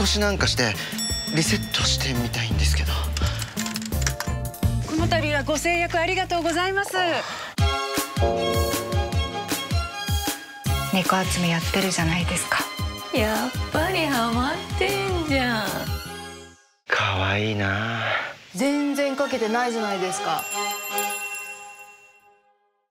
越しなんかしてリセットしてみたいんですけど。 この度はご制約ありがとうございます。 猫集めやってるじゃないですか。 やっぱりハマってんじゃん。 可愛いな。 全然かけてないじゃないですか。